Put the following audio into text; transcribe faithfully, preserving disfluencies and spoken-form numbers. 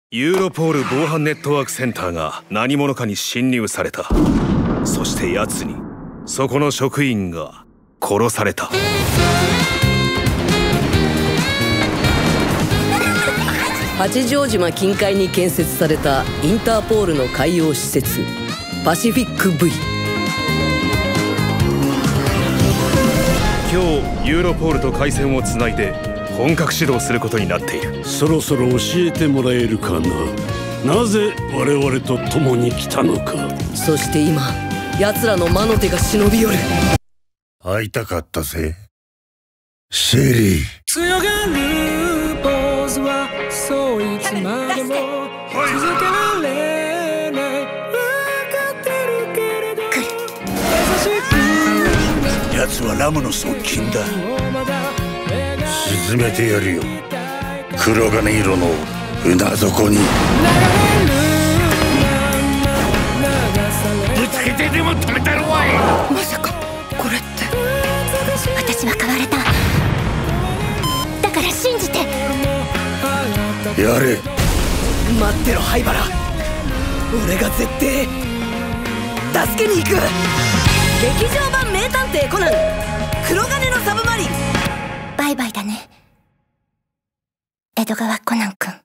ユーロポール防犯ネットワークセンターが何者かに侵入された。そして奴にそこの職員が殺された。 八丈島近海に建設されたインターポールの海洋施設パシフィック V。 今日ユーロポールと回線をつないで本格始動することになっている。 そろそろ教えてもらえるかな。なぜ我々と共に来たのか。 そして今奴らの魔の手が忍び寄る。 会いたかったぜシェリー。 強がるポーズはそういつまでも続けられない。分かってるけれど優しく奴はラムの側近だ。沈めてやるよ黒金色の船底に。ぶつけてでも止めたるわい。 まさかこれって私は変われた。だから信じてやれ。 待ってろ灰原、俺が絶対助けに行く。劇場版名探偵コナン黒金のサブマリン。 バイバイだね江戸川コナン君。